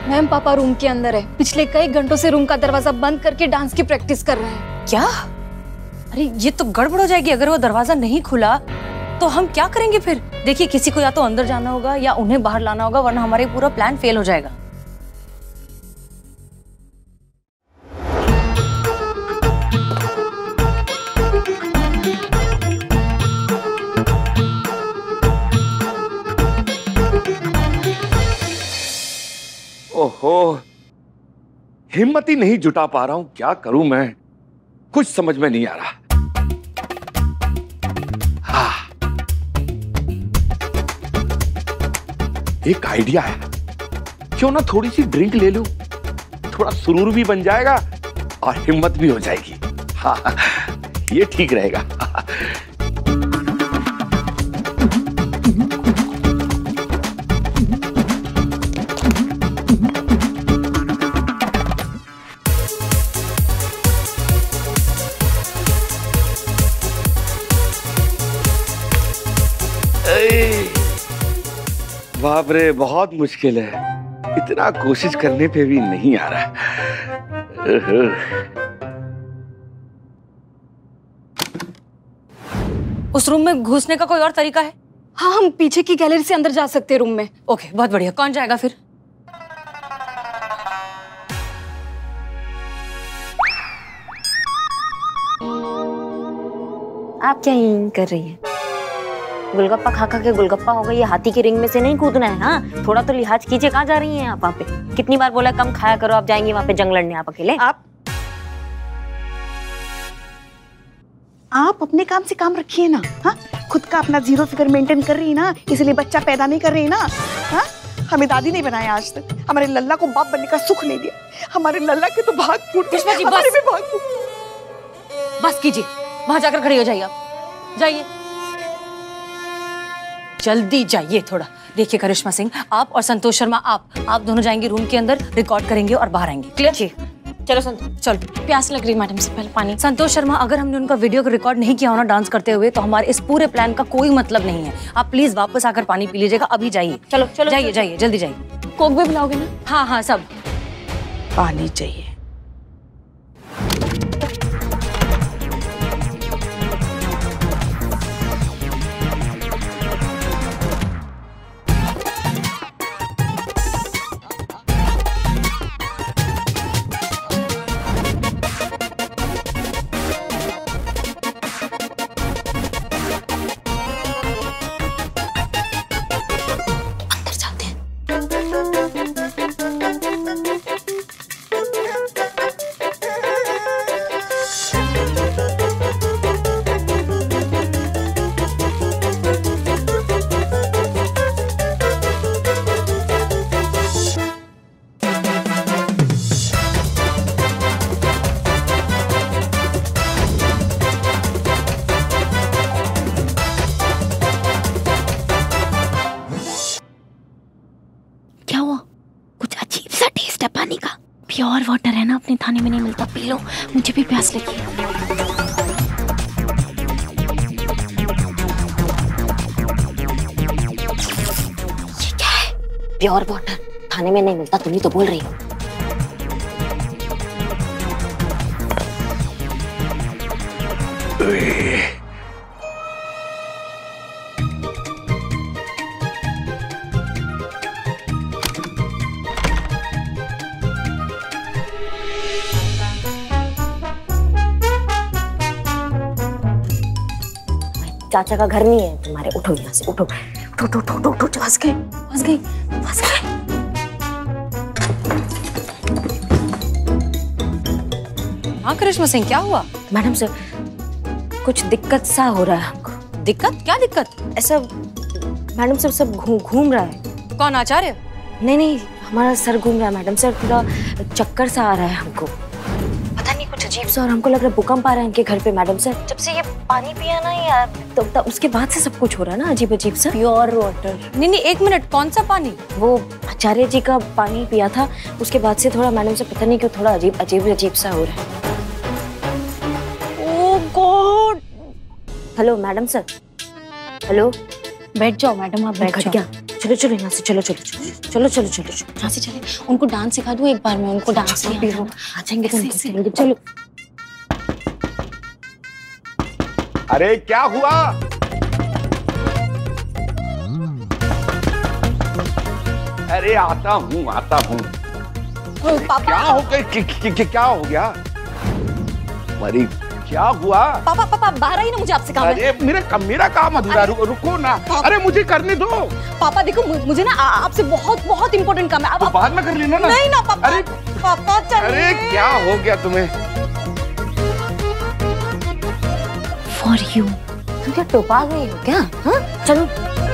Ma'am पापा room के अंदर है, पिछले कई घंटों से रूम का दरवाजा बंद करके डांस की प्रैक्टिस कर रहे हैं। क्या? अरे ये तो गड़बड़ हो जाएगी। अगर वो दरवाजा नहीं खुला तो हम क्या करेंगे फिर? देखिए किसी को या तो अंदर जाना होगा या उन्हें बाहर लाना होगा, वरना हमारे पूरा प्लान फेल हो जाएगा। ओहो, हिम्मत ही नहीं जुटा पा रहा हूं, क्या करूं मैं, कुछ समझ में नहीं आ रहा। हाँ, एक आइडिया है, क्यों ना थोड़ी सी ड्रिंक ले लूं, थोड़ा सुरूर भी बन जाएगा और हिम्मत भी हो जाएगी। हाँ, ये ठीक रहेगा। बाप रे, बहुत मुश्किल है, इतना कोशिश करने पे भी नहीं आ रहा। उस रूम में घुसने का कोई और तरीका है? हाँ, हम पीछे की गैलरी से अंदर जा सकते हैं रूम में। ओके, बहुत बढ़िया। कौन जाएगा फिर? आप क्या यहीं कर रही हैं? गुलगप्पा खा खा के गुलगप्पा हो गई, ये हाथी के रिंग में से नहीं कूदना है। हाँ, थोड़ा तो लिहाज कीजिए। कहाँ जा रही हैं आप? वहाँ पे कितनी बार बोला कम खाया करो, आप जाएंगी वहाँ पे जंग लड़ने आप अकेले। आप अपने काम से काम रखिए ना। हाँ, खुद का अपना जीरो फिगर मेंटेन कर रही है ना, इसलिए बच्चा पैदा नहीं कर रही ना। हाँ, हमें दादी नहीं बनाया आज तक, हमारे लल्ला को बाप बनने का सुख नहीं दिया। हमारे लल्ला के तो भाग फूट गए, हमारे भी भाग फूट। बस कीजिए, वहां जाकर खड़ी हो जाइए। आप जाइए, जल्दी जाइए थोड़ा। देखिए करिश्मा सिंह, आप और संतोष शर्मा, आप दोनों जाएंगे रूम के अंदर, रिकॉर्ड करेंगे और बाहर आएंगे। क्लियर? जी। चलो संतोष, चलो। प्यास लग रही मैडम से, पहले पानी। संतोष शर्मा, अगर हमने उनका वीडियो को रिकॉर्ड नहीं किया हो ना डांस करते हुए, तो हमारे इस पूरे प्लान का कोई मतलब नहीं है। आप प्लीज वापस आकर पानी पी लीजिएगा। अभी जाइए। चलो चलो, जाइए जाइए, जल्दी जाइए। कोक भी पिलाओगे ना? हाँ हाँ, सब। पानी चाहिए। प्योर वाटर है ना, अपने थाने में नहीं मिलता, पी लो, मुझे भी प्यास लगी। ये क्या है? प्योर वाटर थाने में नहीं मिलता, तुम ही तो बोल रही हो। चाचा का घर नहीं है तुम्हारे, उठो यहाँ से, उठो उठो उठो उठो उठो, फंस गए फंस गए फंस गए। हाँ करिश्मा सिंह, क्या हुआ? मैडम सर, कुछ दिक्कत सा हो रहा है हमको। दिक्कत? क्या दिक्कत? ऐसा मैडम सर सब घूम रहा है। कौन, आचार्य? नहीं नहीं, हमारा सर घूम रहा है मैडम सर, थोड़ा चक्कर सा आ रहा है हमको, पता नहीं कुछ अजीब सा, और हमको लग रहा है भूकंप आ रहा है इनके घर पे मैडम सर। जब से ये पानी पिया ना यार, तो उसके बाद से सब कुछ हो रहा है ना अजीब अजीब सा। Pure water. नहीं नहीं, एक मिनट, कौन सा पानी? वो आचार्य जी का पानी पिया था, उसके बाद से थोड़ा मैडम सर पता नहीं क्यों थोड़ा अजीब अजीब सा हो रहा है। Oh god. Hello madam sir, hello. बैठ जाओ मैडम, आप बैठ जाओ। क्या चलो चलो यहाँ से, चलो चलो चलो चलो चलो चलो चलो यहाँ से चले। उनको डांस सिखा दूँ एक बार मैं, उनको डांस नहीं आ जाएंगे तो उनको चलेंगे। चलो। अरे क्या हुआ? अरे आता हूँ आता हूँ। क्या हो गया? क्या हो गया? अरे क्या हुआ? पापा पापा बाहर ही ना, मुझे आपसे काम है। अरे मेरा काम अधूरा। रुको ना। अरे मुझे करने दो। पापा देखो, मुझे ना आपसे बहुत बहुत इंपॉर्टेंट काम है। तो बाद में कर लेना ना। नहीं ना पापा। अरे पापा चलिए। अरे क्या हो गया तुम्हें? For you. तुम क्या टोपा गई हो क्या? हाँ चलो।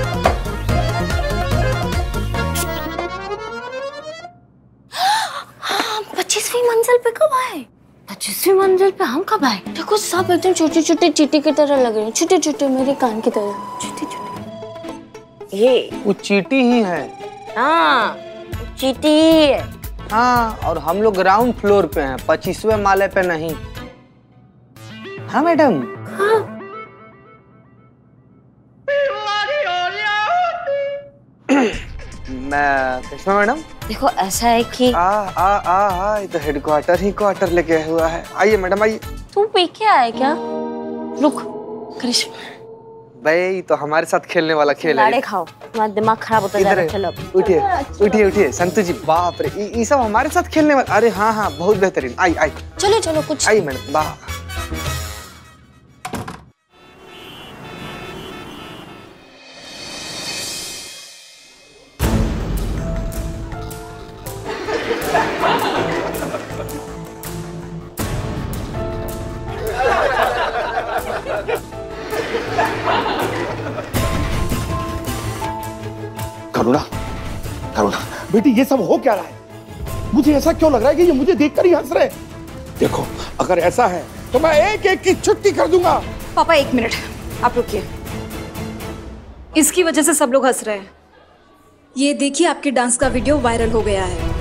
हाँ, 25वीं मंजिल पे कब आए? 25वीं मंजिल पे हम कब आए? देखो सब एकदम छोटे छोटे चींटी की तरह लग रहे हैं, छोटे छोटे मेरे कान की तरह, छोटे छोटे। ये वो चींटी ही है। हाँ चींटी ही है। हाँ, और हम लोग ग्राउंड फ्लोर पे हैं, 25वें माले पे नहीं। हाँ मैडम। हाँ। मैं करिश्मा मैडम। देखो ऐसा है कि ये तो हेडक्वार्टर ही क्वार्टर लेके हुआ है। आइए मैडम आइए। तू पी के आए क्या? रुक करिश्मा, भाई तो हमारे साथ खेलने वाला खेल है। लाड़े खाओ, तुम्हारा दिमाग खराब होता जा रहा है। चलो उठिए उठिए उठिए। संतोष जी बाप रे, ये सब हमारे साथ खेलने वाला। अरे हाँ हाँ बहुत बेहतरीन। आई आई चलो चलो कुछ। आइए मैडम। वाह करुणा बेटी, ये सब हो क्या रहा है? मुझे ऐसा क्यों लग रहा है कि ये मुझे देखकर ही हंस रहे हैं? देखो अगर ऐसा है तो मैं एक एक की छुट्टी कर दूंगा। पापा एक मिनट, आप रुकिए। इसकी वजह से सब लोग हंस रहे हैं। ये देखिए आपके डांस का वीडियो वायरल हो गया है।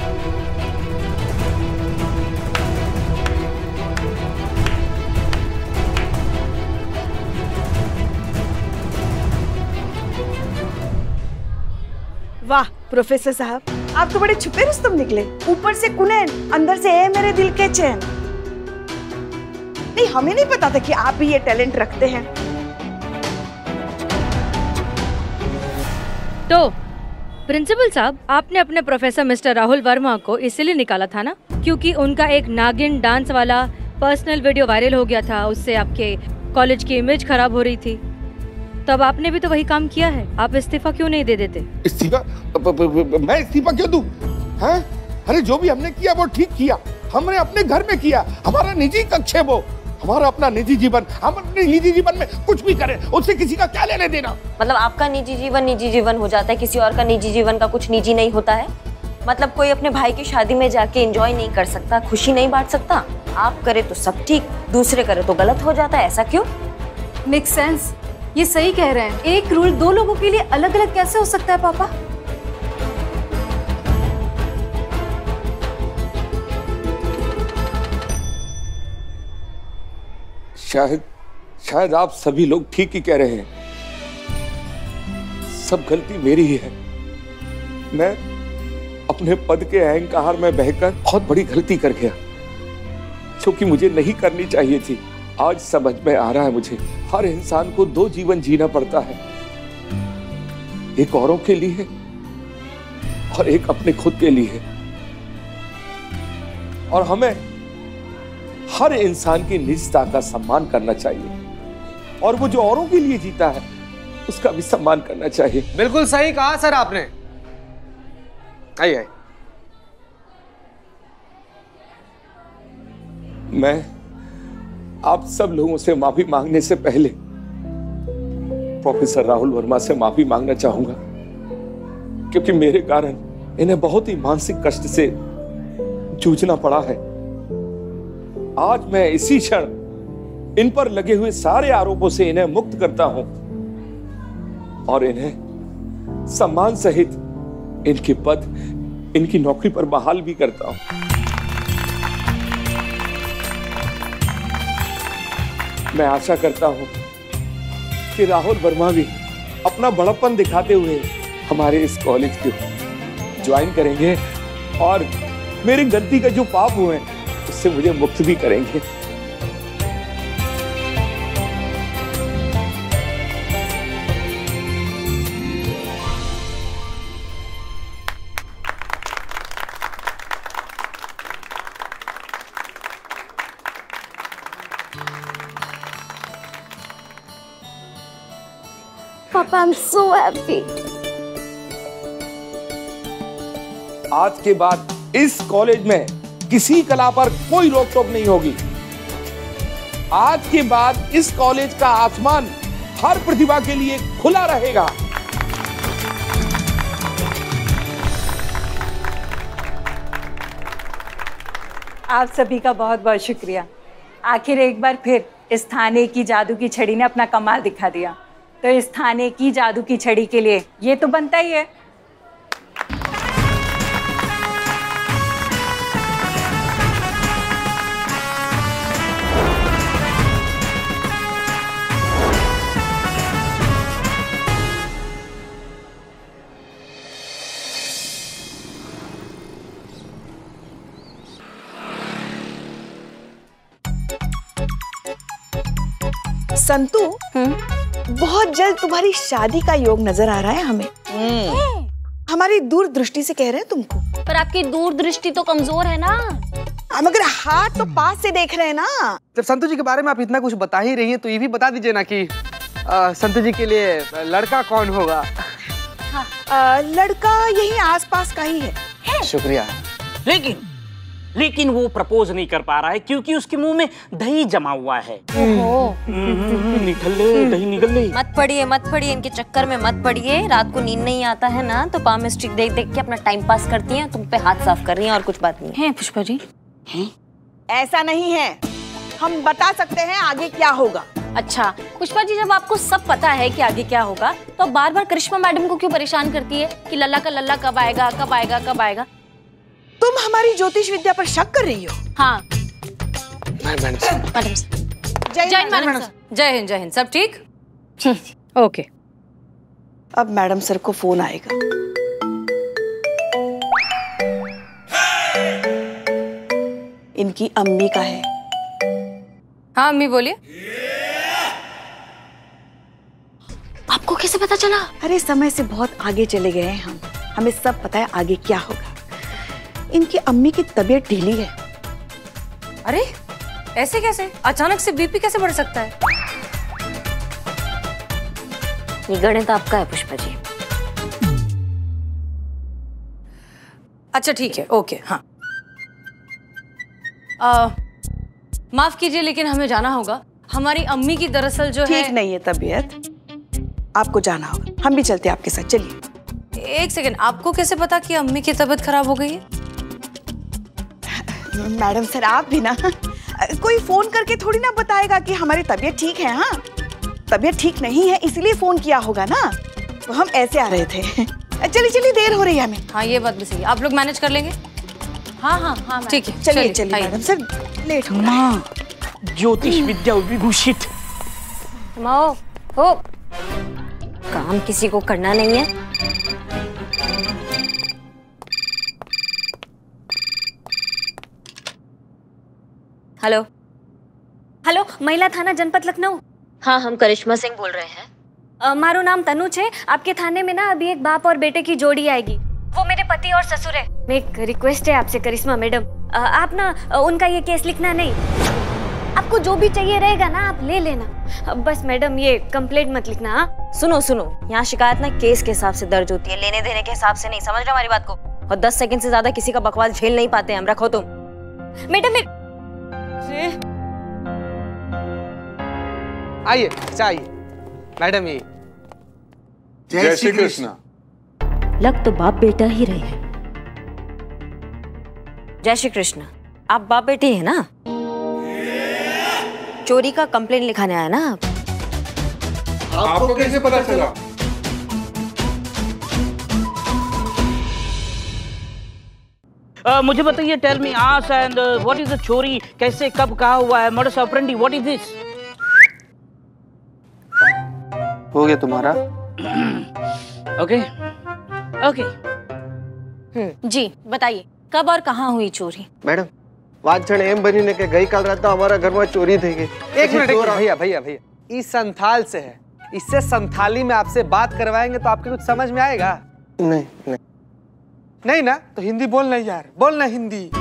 वाह प्रोफेसर साहब, आप तो बड़े छुपे रुस्तम निकले। ऊपर से कुनैन, अंदर से ए मेरे दिल के चैन। नहीं, हमें नहीं पता था कि आप भी ये टैलेंट रखते हैं। तो प्रिंसिपल साहब, आपने अपने प्रोफेसर मिस्टर राहुल वर्मा को इसीलिए निकाला था ना, क्योंकि उनका एक नागिन डांस वाला पर्सनल वीडियो वायरल हो गया था। उससे आपके कॉलेज की इमेज खराब हो रही थी। तब आपने भी तो वही काम किया है। आप इस्तीफा क्यों नहीं दे देते? इस्तीफा? मैं इस्तीफा क्यों दूं? हैं? अरे जो भी हमने किया वो ठीक किया। हमने अपने घर में किया, हमारा निजी कक्ष है वो, हमारा अपना निजी जीवन। हम अपने निजी जीवन में कुछ भी करें, उससे किसी का क्या लेने देना? मतलब आपका निजी जीवन हो जाता है, किसी और का निजी जीवन का कुछ निजी नहीं होता है? मतलब कोई अपने भाई की शादी में जाके एंजॉय नहीं कर सकता, खुशी नहीं बांट सकता? आप करे तो सब ठीक, दूसरे करे तो गलत हो जाता है, ऐसा क्यों? Make sense. ये सही कह रहे हैं। एक रूल दो लोगों के लिए अलग अलग कैसे हो सकता है पापा? शायद आप सभी लोग ठीक ही कह रहे हैं। सब गलती मेरी ही है। मैं अपने पद के अहंकार में बहकर बहुत बड़ी गलती कर गया, जो कि मुझे नहीं करनी चाहिए थी। आज समझ में आ रहा है मुझे, हर इंसान को दो जीवन जीना पड़ता है, एक औरों के लिए और एक अपने खुद के लिए। और हमें हर इंसान की निजता का सम्मान करना चाहिए, और वो जो औरों के लिए जीता है उसका भी सम्मान करना चाहिए। बिल्कुल सही कहा सर आपने। आइए। मैं आप सब लोगों से माफी मांगने से पहले प्रोफेसर राहुल वर्मा से माफी मांगना चाहूंगा, क्योंकि मेरे कारण इन्हें बहुत ही मानसिक कष्ट से जूझना पड़ा है। आज मैं इसी क्षण इन पर लगे हुए सारे आरोपों से इन्हें मुक्त करता हूं और इन्हें सम्मान सहित इनके पद, इनकी नौकरी पर बहाल भी करता हूं। मैं आशा करता हूं कि राहुल वर्मा भी अपना बड़प्पन दिखाते हुए हमारे इस कॉलेज को ज्वाइन करेंगे और मेरी गलती का जो पाप हुए हैं उससे मुझे मुक्त भी करेंगे। पापा, I'm so happy. आज के बाद इस कॉलेज में किसी कला पर कोई रोक टोक नहीं होगी। आज के बाद इस कॉलेज का आसमान हर प्रतिभा के लिए खुला रहेगा। आप सभी का बहुत बहुत शुक्रिया। आखिर एक बार फिर इस थाने की जादू की छड़ी ने अपना कमाल दिखा दिया। तो इस थाने की जादू की छड़ी के लिए ये तो बनता ही है। संतू, बहुत जल्द तुम्हारी शादी का योग नजर आ रहा है हमें। हमारी दूरदृष्टि से कह रहे हैं तुमको। पर आपकी दूरदृष्टि तो कमजोर है ना। मगर हाथ तो पास से देख रहे हैं ना। जब संतोष जी के बारे में आप इतना कुछ बता ही रही हैं तो ये भी बता दीजिए ना कि संतोष जी के लिए लड़का कौन होगा। लड़का यही आसपास का ही है। शुक्रिया। लेकिन वो प्रपोज नहीं कर पा रहा है क्योंकि उसके मुंह में दही जमा हुआ है। निकल ले, दही निकल ले। मत पड़िए इनके चक्कर में मत पड़िए। रात को नींद नहीं आता है ना तो पाम स्टिक देख देख के अपना टाइम पास करती हैं, तुम पे हाथ साफ कर रही हैं और कुछ बात नहीं है। पुष्पा जी ऐसा नहीं है, हम बता सकते हैं आगे क्या होगा। अच्छा पुष्पा जी, जब आपको सब पता है कि आगे क्या होगा तो बार बार करिश्मा मैडम को क्यों परेशान करती है कि लल्ला का लल्ला कब आएगा कब आएगा कब आएगा? तुम हमारी ज्योतिष विद्या पर शक कर रही हो? हाँ मैडम सर। जय हिंद। सब ठीक? ओके। अब मैडम सर को फोन आएगा। इनकी अम्मी का है। हाँ अम्मी बोलिए। आपको कैसे पता चला? अरे समय से बहुत आगे चले गए हैं हम, हमें सब पता है आगे क्या होगा। इनकी अम्मी की तबीयत ढीली है। अरे ऐसे कैसे? अचानक से बीपी कैसे बढ़ सकता है? ये गणित आपका है पुष्पा जी। अच्छा ठीक है, ओके। हाँ माफ कीजिए लेकिन हमें जाना होगा। हमारी अम्मी की दरअसल जो है ठीक नहीं है तबीयत, आपको जाना होगा। हम भी चलते हैं आपके साथ, चलिए। एक सेकंड, आपको कैसे पता कि अम्मी की तबीयत खराब हो गई है? मैडम सर आप भी ना, कोई फोन करके थोड़ी ना बताएगा कि हमारी तबीयत ठीक है। हाँ तबीयत ठीक नहीं है इसलिए फोन किया होगा ना, तो हम ऐसे आ रहे थे। चलिए देर हो रही है हमें। हाँ ये बात भी सही है, आप लोग मैनेज कर लेंगे? हाँ ठीक है, चलिए मैडम सर लेट हो रहा है। ज्योतिष विद्या विभूषित। हो काम किसी को करना नहीं है। हेलो महिला थाना जनपद लखनऊ। हाँ हम करिश्मा सिंह बोल रहे हैं। मारो नाम तनुज है। आपके थाने में ना अभी एक बाप और बेटे की जोड़ी आएगी। वो मेरे पति और ससुर है। मैं एक रिक्वेस्ट है आपसे करिश्मा मैडम, आप ना उनका ये केस लिखना नहीं। आपको जो भी चाहिए रहेगा ना आप ले लेना, बस मैडम ये कंप्लेंट मत लिखना। हाँ सुनो यहाँ शिकायत ना केस के हिसाब से दर्ज होती है, लेने देने के हिसाब से नहीं। समझ रहे हमारी बात को? और 10 सेकंड से ज्यादा किसी का बकवास झेल नहीं पाते हम। रखो तुम मैडम। आइए चाहिए मैडम। ये जय श्री कृष्ण। लग तो बाप बेटा ही रहे हैं। जय श्री कृष्ण। आप बाप बेटे हैं ना? चोरी का कंप्लेंट लिखाने आया ना आप? आपको कैसे पता चला? मुझे बताइए, tell me as and what is the चोरी, कैसे कब कहा हुआ है, modus operandi, what is this? हो गया तुम्हारा? Okay okay. जी बताइए, कब और कहाँ हुई चोरी? मैडम बात जण एम बनी ने के गई काल रात हमारा घर में चोरी थी गई। एक मिनट भैया भैया भैया, इस संथाल से है, इससे संथाली में आपसे बात करवाएंगे तो आपके कुछ समझ में आएगा? नहीं नहीं नहीं ना, तो हिंदी बोलना यार, बोलना हिंदी।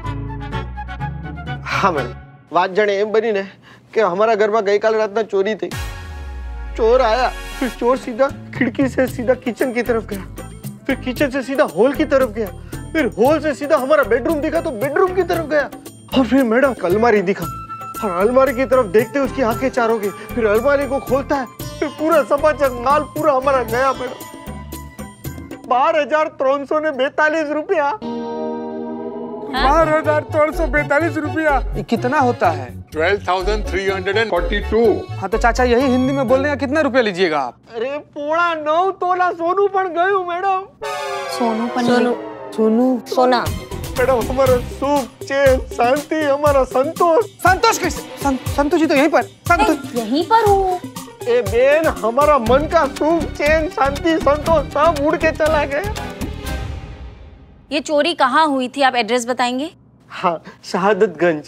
हाँ मैडम, बात जण एम बनी ने कि हमारा घर में गई काल रात ना चोरी थी। चोर आया, फिर चोर सीधा खिड़की से सीधा किचन की तरफ गया, फिर किचन से सीधा हॉल की तरफ गया, फिर हॉल से सीधा हमारा बेडरूम दिखा तो बेडरूम की तरफ गया, और फिर मैडम अलमारी दिखा, और अलमारी की तरफ देखते उसकी आंखें चार हो गई। फिर अलमारी को खोलता है, फिर पूरा समाचार माल पूरा हमारा नया मैडम। 12,342 रुपया। 12,342 रुपया ये कितना होता है? 12,342। हाँ तो चाचा यही हिंदी में बोलने का कितना रुपया लीजिएगा आप? अरे 9.25 तोला सोनू पण गयो मैडम। सोनू सोना मैडम हमारा सुख चैन शांति हमारा संतोष। संतोष कैसे? संतोष जी तो यहीं पर। संतोष यहीं पर हूँ। ए बेन, हमारा मन का सुख चैन शांति संतोष सब उड़ के चला गया। ये चोरी कहाँ हुई थी, आप एड्रेस बताएंगे? हाँ, शहादतगंज।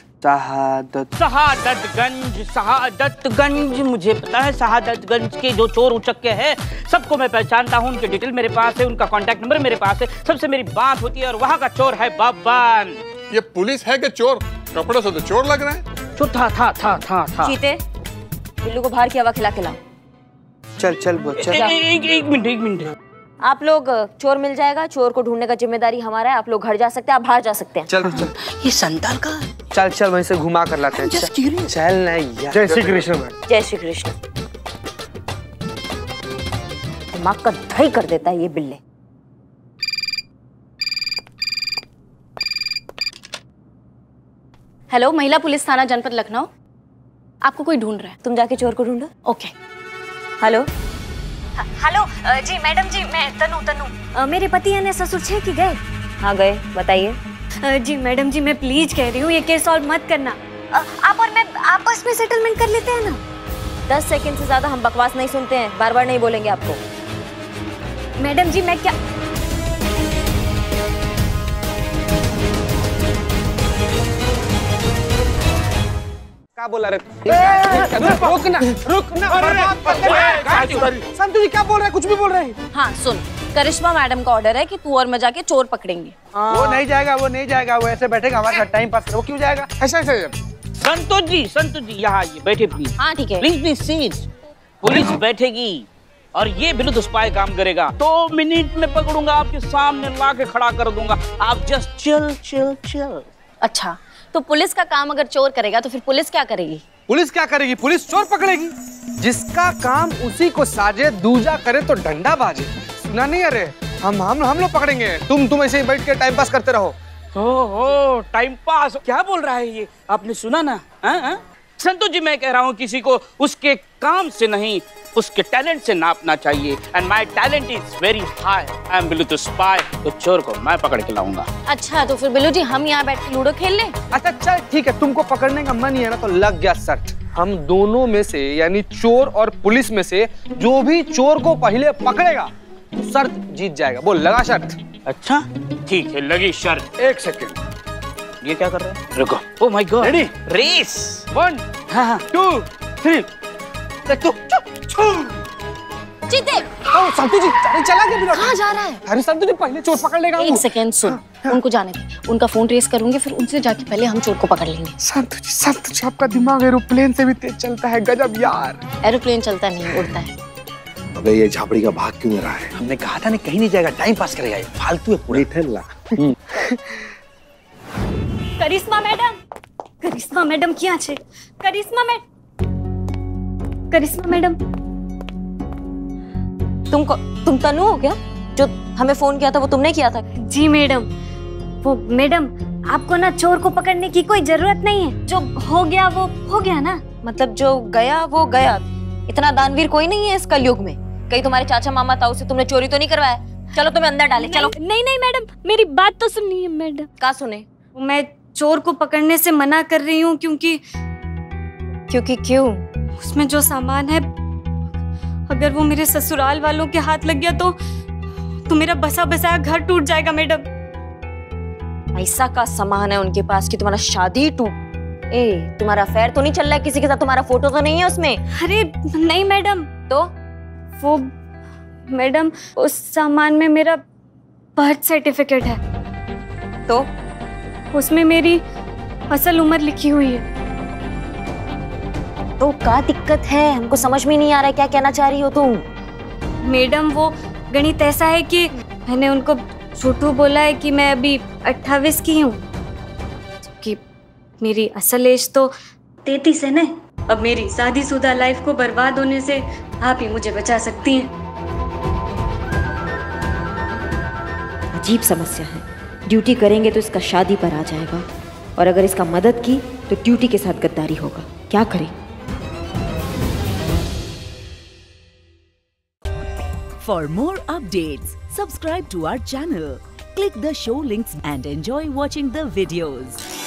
शहादतगंज मुझे पता है। शहादतगंज के जो चोर उचक्के हैं सबको मैं पहचानता हूँ, उनके डिटेल मेरे पास है, उनका कांटेक्ट नंबर मेरे पास है, सबसे मेरी बात होती है। और वहाँ का चोर है बब्बन। ये पुलिस है कि चोर? कपड़ों से तो चोर लग रहा है। चोर था। चीते, बिल्लू को बाहर की हवा खिला। चल चल बोल चल। एक मिनट। आप लोग, चोर मिल जाएगा, चोर को ढूंढने का जिम्मेदारी हमारा है। आप लोग घर जा सकते हैं, आप बाहर जा सकते हैं। चल चल। ये संताल का। चल वहीं से घुमा कर लाते हैं। चल नहीं यार। जय श्री कृष्ण मैडम। जय श्री कृष्ण। दिमाग का दही कर देता है ये बिल्ले। हेलो, महिला पुलिस थाना जनपद लखनऊ। आपको कोई ढूंढ रहा है, तुम जाके चोर को ढूंढो। ओके। हेलो हेलो जी मैडम जी, मैं तनु। मेरे पति यानी ससुर छे कि गए? हाँ गए, बताइए। जी मैडम जी, मैं प्लीज कह रही हूँ ये केस सॉल्व मत करना। आप और मैं आपस में सेटलमेंट कर लेते हैं ना। 10 सेकंड से ज्यादा हम बकवास नहीं सुनते हैं, बार बार नहीं बोलेंगे आपको। मैडम जी मैं क्या बोला रे? रुकना। संतोष जी क्या बोल रहे हैं? कुछ भी बोल रहे हैं। हाँ सुन, करिश्मा मैडम का ऑर्डर है कि तू और मैं जाके चोर पकड़ेंगे। वो नहीं जाएगा, वो ऐसे बैठेगा हमारे साथ टाइम पास। वो क्यों जाएगा? ऐसा संतोष जी यहाँ आइए, बैठे प्लीज। हाँ ठीक है। Please seat. पुलिस बैठेगी और ये बिल्कुल स्पाई काम करेगा। 2 मिनट में पकड़ूंगा, आपके सामने ला के खड़ा कर दूंगा। आप जस्ट चिल। अच्छा, तो पुलिस का काम अगर चोर करेगा तो फिर पुलिस क्या करेगी? पुलिस चोर पकड़ेगी। जिसका काम उसी को साजे, दूजा करे तो डंडा बाजे। सुना नहीं? अरे हम लोग पकड़ेंगे, तुम ऐसे ही बैठ के टाइम पास करते रहो। ओहो, टाइम पास क्या बोल रहा है ये? आपने सुना ना? संतोष जी मैं कह रहा हूँ किसी को उसके काम से नहीं उसके टैलेंट से नापना चाहिए। And my talent is very high. I am Billu to spy. तो चोर को मैं पकड़ के लाऊंगा। अच्छा, तो फिर बिल्लू जी हम यहाँ बैठ के लूडो खेल लें? अच्छा चल ठीक है, तुमको पकड़ने का मन ही है ना, तो लग गया शर्त। हम दोनों में से यानी चोर और पुलिस में से जो भी चोर को पहले पकड़ेगा शर्त जीत जाएगा। बोल, लगा शर्त? अच्छा ठीक है, लगी शर्त। 1 सेकंड। ये क्या कर रहे हैं? रुको। Oh my god. Ready? Race. 1 2 3। जीते। संतोष जी चला गया। कहाँ जा रहा है? अरे संतोष जी पहले चोर पकड़ लेगा। 1 सेकंड सुन, उनको जाने दे। उनका फोन ट्रेस करूंगी, फिर उनसे जाके पहले हम चोर को पकड़ लेंगे। संतोष जी आपका दिमाग एरोप्लेन से भी तेज चलता है। गजब यार। एरोप्लेन चलता नहीं, उड़ता है। अबे ये झापड़ी का भाग क्यों नहीं रहा है? हमने कहा था ना कहीं नहीं जाएगा, टाइम पास करेगा। ये फालतू है पूरी। करिश्मा मैडम क्या छे? करिश्मा मैडम तुम तनु हो क्या? जो हमें फोन किया था वो तुमने किया था? जी मैडम। वो मैडम, आपको ना चोर को पकड़ने की कोई जरूरत नहीं है। जो हो गया वो हो गया ना। मतलब जो गया वो गया। इतना दानवीर कोई नहीं है इस कलयुग में। कहीं तुम्हारे चाचा मामा ताऊ से तुमने चोरी तो नहीं करवाया? चलो तुम्हें अंदर डाले। चलो। नहीं मैडम, मेरी बात तो सुनिए मैडम। क्या सुने? मैं चोर को पकड़ने से मना कर रही हूँ क्योंकि क्यों? उसमें जो सामान है अगर वो मेरे ससुराल वालों के हाथ लग गया तो मेरा बसा बसाया घर टूट जाएगा मैडम। पैसा का सामान है उनके पास कि तुम्हारा शादी टूट। ए, तुम्हारा अफेयर तो नहीं चल रहा है किसी के साथ? तुम्हारा फोटो तो नहीं है उसमें? अरे नहीं मैडम। तो वो मैडम उस सामान में मेरा बर्थ सर्टिफिकेट है, तो उसमें मेरी असल उम्र लिखी हुई है। तो क्या दिक्कत है? हमको समझ में नहीं आ रहा है क्या कहना चाह रही हो तुम। मैडम वो गणित ऐसा है कि मैंने उनको झूठू बोला है कि मैं अभी 28 की हूँ, जबकि मेरी असल एज तो 33 है ना। अब मेरी शादीशुदा लाइफ को बर्बाद होने से आप ही मुझे बचा सकती हैं। अजीब समस्या है। ड्यूटी करेंगे तो इसका शादी पर आ जाएगा, और अगर इसका मदद की तो ड्यूटी के साथ गद्दारी होगा। क्या करें? For more updates, subscribe to our channel, click the show links and enjoy watching the videos.